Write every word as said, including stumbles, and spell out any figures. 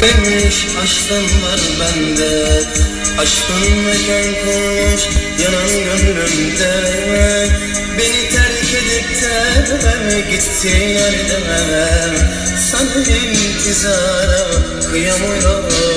bitmemiş aşkın var bende. Aşkın mekan kurmuş yanan gönlümde. Beni terk edip de gitti yerden. Sana intizara kıyamıyorum.